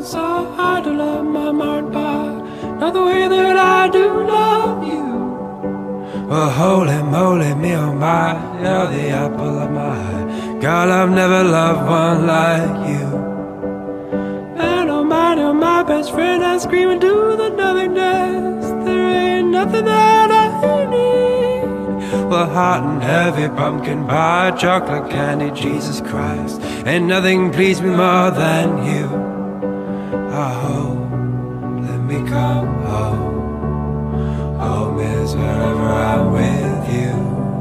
so hard to love my mind, but not the way that I do love you. Well, holy moly, me oh my, you're the apple of my eye. God, I've never loved one like you. Man, oh my best friend, I scream into the nothingness. There ain't nothing that I need. Well, hot and heavy pumpkin pie, chocolate candy, Jesus Christ, ain't nothing pleased me more than you. Oh, let me come home. Home is wherever I'm with you.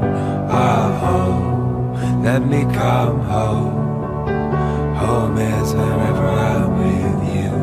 Oh, let me come home. Home is wherever I'm with you.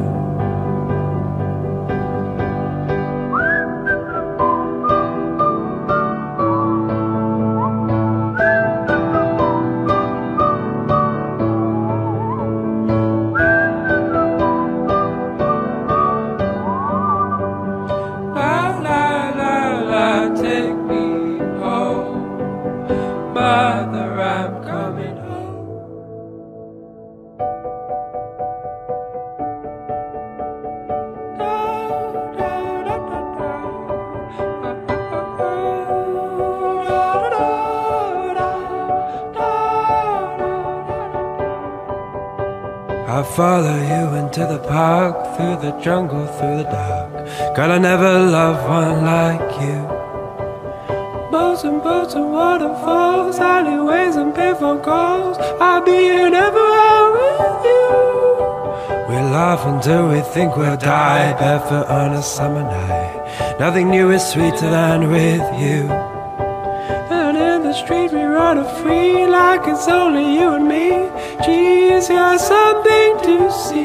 I follow you into the park, through the jungle, through the dark. God, I never loved one like you. Boats and waterfalls, alleyways and payphone calls, I'll be here everywhere with you. We laugh until we think we'll die, barefoot on a summer night. Nothing new is sweeter than with you. And in the street we run free, like it's only you and me. Geez, you're something to see.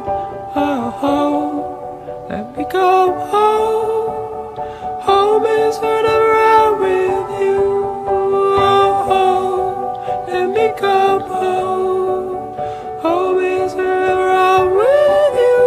Oh, let me go home. Home is whenever I'm with you. Oh, let me come home. Home is wherever I'm with you.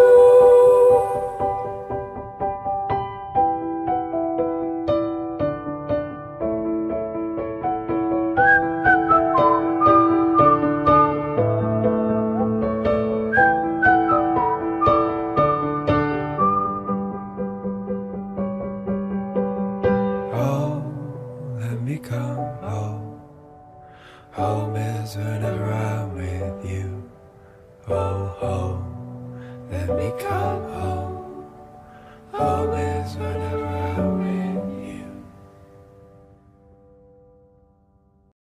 Come home. Home is whenever I'm with you. Oh, home, let me come home. Home is whenever